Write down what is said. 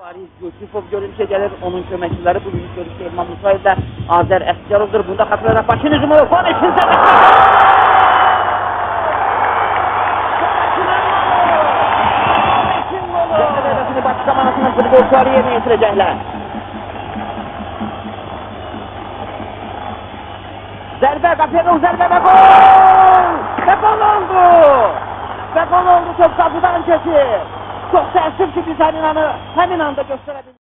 Faris Yusufov görünüşe gelir. Onun köməkçiləri bugün görüşü İlman Musayev də Azər Əsgərovdur. Bunda xatırlaraq Bakın hücumu. Son eşinsə Bakı zamanasının futbolçuları yerine yetirəcəklər. Zərbə, qapıya zərbə və gol! Və gol oldu! Və gol oldu, top qapıdan keçir. Çox təəssüf ki, biz həmin anda göstərə bildik.